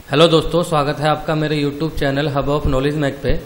Hello दोस्तों, स्वागत है आपका मेरे YouTube channel hub of knowledge Mac पे।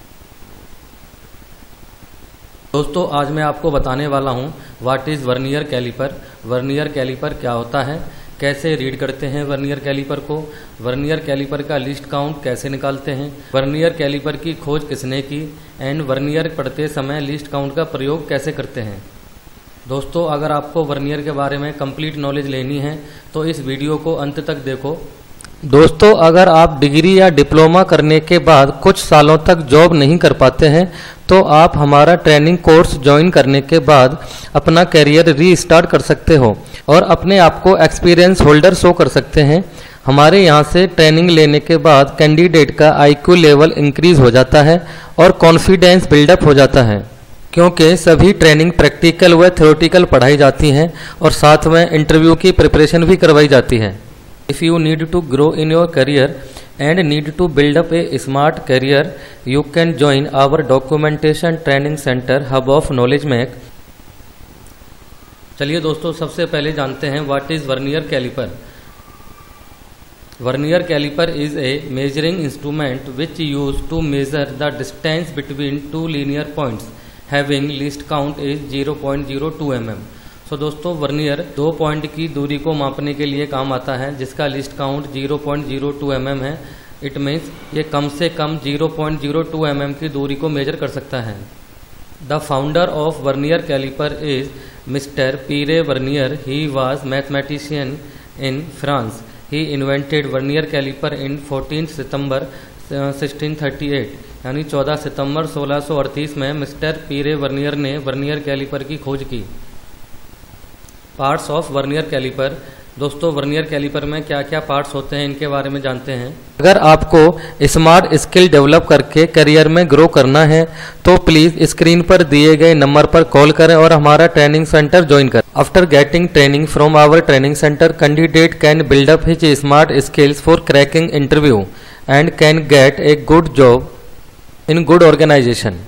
दोस्तों, आज मैं आपको बताने वाला हूँ what is vernier caliper. Vernier caliper क्या होता है, कैसे रीड करते हैं वर्नियर कैलिपर को, वर्नियर कैलिपर का लिस्ट काउंट कैसे निकालते हैं, वर्नियर कैलिपर की खोज किसने की, एंड वर्नियर पढ़ते समय लिस्ट काउंट का प्रयोग कैसे करते हैं। दोस्तों, अगर आपको वर्नियर के बारे में कंप्लीट नॉलेज लेनी है तो इस वीडियो को अंत तक देखो। दोस्तों, अगर आप डिग्री या डिप्लोमा करने के बाद कुछ सालों तक जॉब नहीं कर पाते हैं तो आप हमारा ट्रेनिंग कोर्स ज्वाइन करने के बाद अपना करियर रीस्टार्ट कर सकते हो और अपने आप को एक्सपीरियंस होल्डर शो कर सकते हैं। हमारे यहाँ से ट्रेनिंग लेने के बाद कैंडिडेट का IQ लेवल इंक्रीज हो जाता है और कॉन्फिडेंस बिल्डअप हो जाता है, क्योंकि सभी ट्रेनिंग प्रैक्टिकल व थ्योरेटिकल पढ़ाई जाती हैं और साथ में इंटरव्यू की प्रिपरेशन भी करवाई जाती है। If you need to grow in your career and need to build up a smart career, you can join our documentation training center Hub of Knowledge Mac। चलिए दोस्तों, सबसे पहले जानते हैं what is vernier caliper. Vernier caliper is a measuring instrument which use to measure the distance between two linear points having least count is 0.02 mm। तो दोस्तों, vernier 2 point की दूरी को मापने के लिए काम आता है जिसका लिस्ट काउंट 0.02 mm है। इट मीन्स ये कम से कम 0.02 mm की दूरी को मेजर कर सकता है। The founder of vernier caliper is Mister Pierre Vernier. He was mathematician in France. He invented vernier caliper in 14 सितंबर 1638, यानी 14 सितंबर 1638 में मिस्टर पीरे वर्नियर ने वर्नियर कैलिपर की खोज की। Parts of vernier caliper. दोस्तों, वर्नियर कैलिपर में क्या क्या पार्ट्स होते हैं इनके बारे में जानते हैं। अगर आपको स्मार्ट स्किल डेवलप करके करियर में ग्रो करना है तो प्लीज स्क्रीन पर दिए गए नंबर पर कॉल करें और हमारा ट्रेनिंग सेंटर ज्वाइन करें। After getting training from our training centre, candidate can build up his smart skills for cracking interview and can get a good job in good organisation.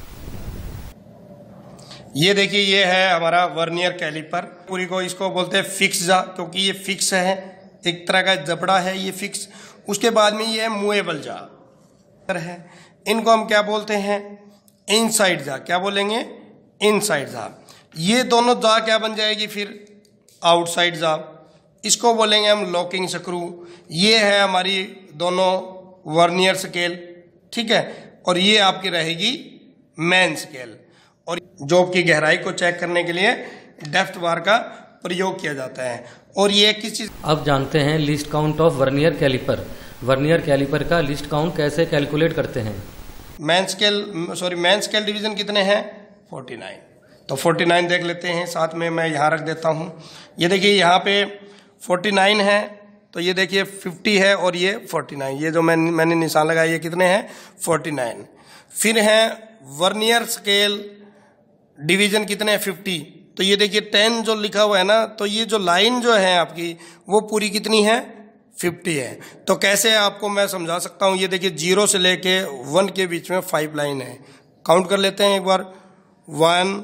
ये देखिए, ये है हमारा वर्नियर कैलिपर। पूरी को इसको बोलते हैं फिक्स जा, क्योंकि ये फिक्स है, एक तरह का जबड़ा है ये फिक्स। उसके बाद में ये मूवेबल जा है। इनको हम क्या बोलते हैं, इनसाइड जा। क्या बोलेंगे, इनसाइड जा। ये दोनों जा क्या बन जाएगी फिर, आउटसाइड जा। इसको बोलेंगे हम लॉकिंग स्क्रू। ये है हमारी दोनों वर्नियर स्केल, ठीक है। और ये आपकी रहेगी मेन स्केल। और जॉब की गहराई को चेक करने के लिए डेप्थ बार का प्रयोग किया जाता है। और ये किस चीज। अब जानते हैं least count of vernier caliper. Vernier caliper का लिस्ट काउंट कैसे कैलकुलेट करते हैं। मेन स्केल डिवीजन कितने हैं, 49। तो 49 देख लेते हैं, साथ में मैं यहाँ रख देता हूँ। ये देखिए, यहाँ पे 49 है, तो ये देखिए 50 है और ये 49। ये जो मैंने निशान लगाया, ये कितने हैं, 49। फिर है वर्नियर स्केल डिवीजन कितने हैं, 50। तो ये देखिए 10 जो लिखा हुआ है ना, तो ये जो लाइन जो है आपकी वो पूरी कितनी है, 50 है। तो कैसे आपको मैं समझा सकता हूँ। ये देखिए 0 से लेके 1 के बीच में 5 लाइन है। काउंट कर लेते हैं एक बार, 1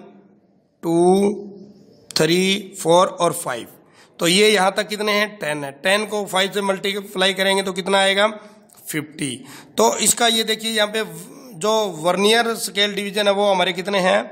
2 3 4 और 5। तो ये यहाँ तक कितने हैं, 10 है। 10 को 5 से मल्टीप्लाई करेंगे तो कितना आएगा, 50। तो इसका ये देखिए, यहाँ पे जो वर्नियर स्केल डिवीजन है वो हमारे कितने हैं,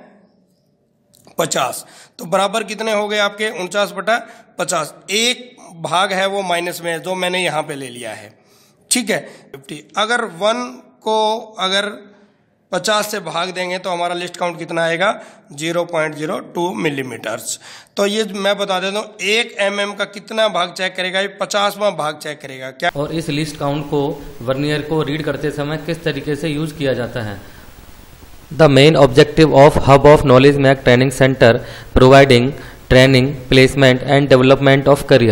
50। तो बराबर कितने हो गए आपके, 49/50। एक भाग है वो माइनस में, जो मैंने यहाँ पे ले लिया है, ठीक है, 50। अगर 1 को अगर 50 से भाग देंगे तो हमारा लिस्ट काउंट कितना आएगा, 0.02 मिलीमीटर्स। तो ये मैं बता देता हूँ, 1 mm का कितना भाग चेक करेगा, ये 50वां भाग चेक करेगा क्या। और इस लिस्ट काउंट को वर्नियर को रीड करते समय किस तरीके से यूज किया जाता है। The main objective of Hub of Knowledge Mac Training Center providing training, placement and development of career.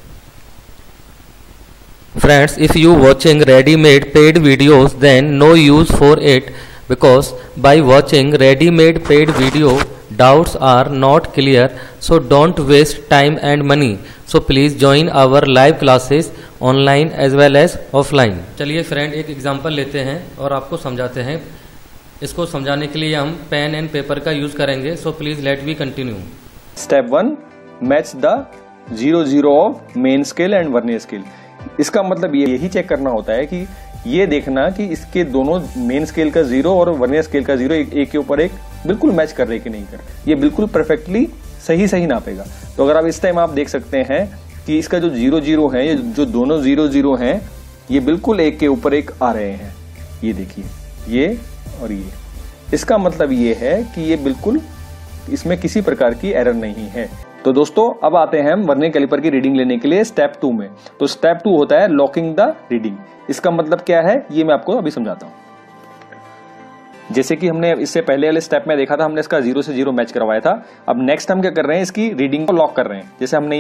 Friends, if you watching ready-made paid videos, then no use for it, because by watching ready-made paid video, doubts are not clear, so don't waste time and money. So please join our live classes online as well as offline. चलिए friend, एक example लेते हैं और आपको समझाते हैं। इसको समझाने के लिए हम पेन एंड पेपर का यूज करेंगे। So please let we continue. Step 1, match the 0 0 of main scale and vernier scale. इसका मतलब यही चेक करना होता है कि ये देखना कि इसके दोनों मेन स्केल का 0 और वर्नियर स्केल का 0 एक के ऊपर एक बिल्कुल मैच कर रहे कि नहीं कर, ये बिल्कुल परफेक्टली सही नापेगा। तो अगर आप इस टाइम आप देख सकते हैं कि इसका जो 0 0 है, ये जो दोनों 0 0 हैं, ये बिल्कुल एक के ऊपर एक आ रहे हैं। ये देखिए, ये और ये, इसका मतलब ये है कि ये बिल्कुल, इसमें किसी प्रकार की एरर नहीं है। तो दोस्तों अब आते हैं हम वर्नियर कैलिपर की रीडिंग लेने के लिए स्टेप 2 में। तो स्टेप 2 होता है लॉकिंग द रीडिंग। इसका मतलब क्या है ये मैं आपको अभी समझाता हूं। जैसे कि हमने इससे पहले वाले स्टेप में देखा था, हमने इसका 0 से 0 मैच करवाया था। अब नेक्स्ट हम क्या कर रहे हैं, इसकी रीडिंग को लॉक कर रहे हैं। जैसे हमने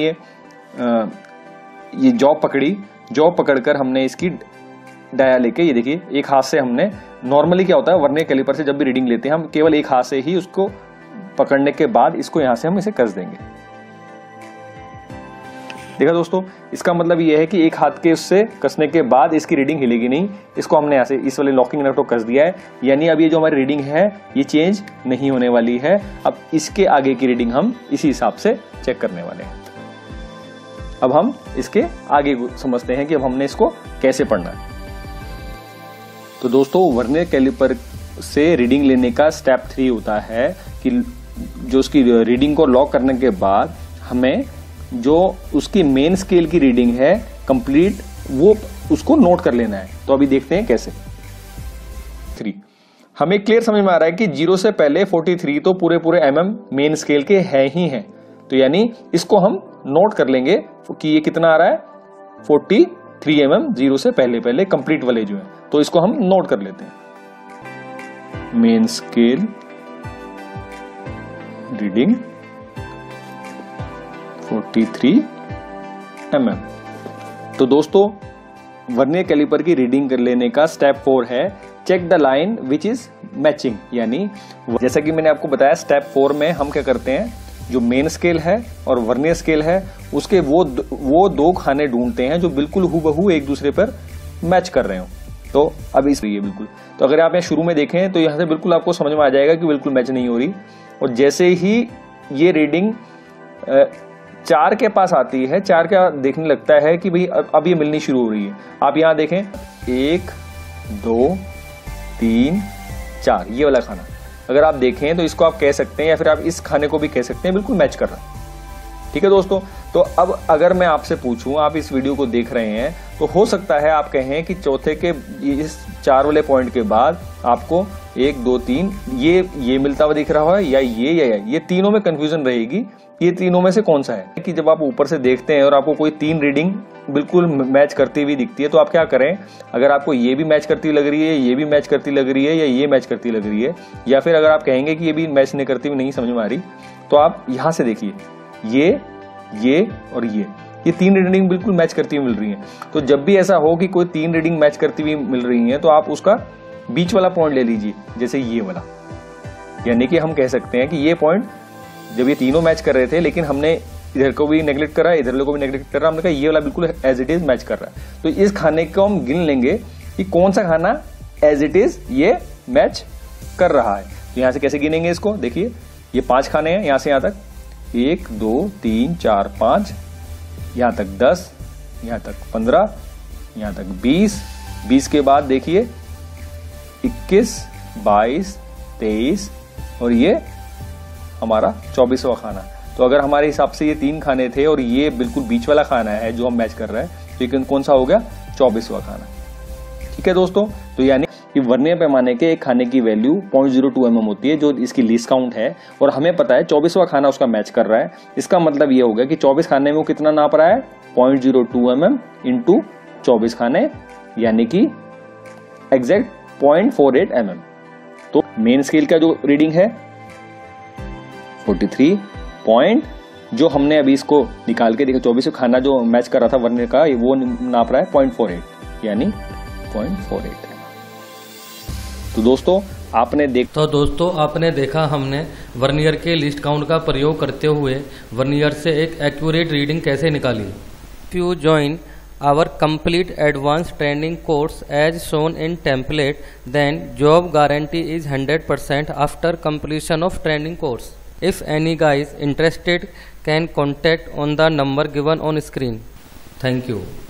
ये जॉब पकड़ी, जॉब पकड़कर हमने इसकी डाया लेके, ये देखिए एक हाथ से हमने, नॉर्मली क्या होता है वर्नियर कैलिपर से जब भी रीडिंग लेते हैं हम केवल एक हाथ से ही उसको पकड़ने के बाद इसको यहां से हम इसे कस देंगे। देखा दोस्तों, इसका मतलब यह है कि एक हाथ के उससे कसने के बाद इसकी रीडिंग हिलेगी नहीं। इसको हमने ऐसे इस वाले लॉकिंग नट को कस दिया है, यानी अब ये जो हमारी रीडिंग है ये चेंज नहीं होने वाली है। अब इसके आगे की रीडिंग हम इसी हिसाब से चेक करने वाले हैं। अब हम इसके आगे समझते हैं कि अब हमने इसको कैसे पढ़ना है। तो दोस्तों वर्नियर कैलिपर से रीडिंग लेने का स्टेप 3 होता है कि जो उसकी रीडिंग को लॉक करने के बाद हमें जो उसकी मेन स्केल की रीडिंग है कंप्लीट, वो उसको नोट कर लेना है। तो अभी देखते हैं कैसे। 3 हमें क्लियर समझ में आ रहा है कि 0 से पहले 43 तो पूरे mm मेन स्केल के है ही हैं। तो यानी इसको हम नोट कर लेंगे कि ये कितना आ रहा है, 43 mm 0 से पहले कंप्लीट वाले जो है, तो इसको हम नोट कर लेते हैं। Main scale reading 43 mm। तो दोस्तों वर्नियर कैलिपर की रीडिंग कर लेने का स्टेप 4 है check the line which is matching. यानी जैसा कि मैंने आपको बताया स्टेप 4 में हम क्या करते हैं, जो मेन स्केल है और वर्नियर स्केल है उसके वो दो खाने ढूंढते हैं जो बिल्कुल हूबहू एक दूसरे पर मैच कर रहे हो। तो अब इसलिए बिल्कुल, तो अगर आप यहाँ शुरू में देखें तो यहाँ से बिल्कुल आपको समझ में आ जाएगा कि बिल्कुल मैच नहीं हो रही। और जैसे ही ये रीडिंग 4 के पास आती है, 4 का देखने लगता है कि भाई अब ये मिलनी शुरू हो रही है। आप यहाँ देखें 1 2 3 4 ये वाला खाना अगर आप देखें तो इसको आप कह सकते हैं, या फिर आप इस खाने को भी कह सकते हैं बिल्कुल मैच कर रहा है। ठीक है दोस्तों, तो अब अगर मैं आपसे पूछूं, आप इस वीडियो को देख रहे हैं तो हो सकता है आप कहें कि चौथे के इस 4 वाले पॉइंट के बाद आपको 1 2 3 ये मिलता हुआ दिख रहा है, या ये तीनों में कंफ्यूजन रहेगी, ये तीनों में से कौन सा है। कि जब आप ऊपर से देखते हैं और आपको कोई 3 रीडिंग बिल्कुल मैच करती हुई दिखती है तो आप क्या करें, अगर आपको ये भी मैच करती लग रही है, ये भी मैच करती लग रही है, या ये मैच करती लग रही है, या फिर अगर आप कहेंगे कि ये भी मैच नहीं करती हुई नहीं समझ में आ रही, तो आप यहां से देखिए ये और ये 3 रीडिंग बिल्कुल मैच करती हुई मिल रही है। तो जब भी ऐसा हो कि कोई 3 रीडिंग मैच करती हुई मिल रही है तो आप उसका बीच वाला पॉइंट ले लीजिए, जैसे ये वाला। यानी कि हम कह सकते हैं कि ये पॉइंट जब ये तीनों मैच कर रहे थे लेकिन हमने इधर को भी नेगलेक्ट करा, इधर को भी नेगलेक्ट करा, हमने कहा ये वाला बिल्कुल एज इट इज मैच कर रहा है। तो इस खाने को हम गिन लेंगे कि कौन सा खाना एज इट इज ये मैच कर रहा है। तो यहां से कैसे गिनेंगे इसको, देखिए ये 5 खाने हैं, यहां से यहां तक 1 2 3 4 5, यहां तक 10, यहां तक 15, यहां तक 20 के बाद देखिए 21 22 23 और ये हमारा 24वां खाना। तो अगर हमारे हिसाब से ये 3 खाने थे और ये बिल्कुल बीच वाला खाना है जो हम मैच कर रहे हैं, तो ये कौन सा हो गया, 24वां खाना। ठीक है दोस्तों, तो यानी कि वर्नियर पैमाने के एक खाने की वैल्यू 0.02 mm होती है जो इसकी लीस्ट काउंट है, और हमें पता है 24वां खाना उसका मैच कर रहा है। इसका मतलब ये हो गया कि 24 खाने में वो कितना नाप रहा है, 0.02 mm इंटू 24 खाने, यानी कि एग्जैक्ट 0.48 mm। तो मेन स्केल का जो रीडिंग है 43 पॉइंट, जो हमने अभी इसको निकाल के देखा 24 खाना जो मैच कर रहा था वर्नियर का, वो नाप रहा है 0.48 यानी 0.48। तो दोस्तों आपने देखा हमने वर्नियर के लिस्ट काउंट का प्रयोग करते हुए वर्नियर से एक एक्यूरेट रीडिंग कैसे निकाली। If you join our complete advance training course as shown in template, then job guarantee is 100% after completion of training course. If any guys interested can contact on the number given on screen. Thank you.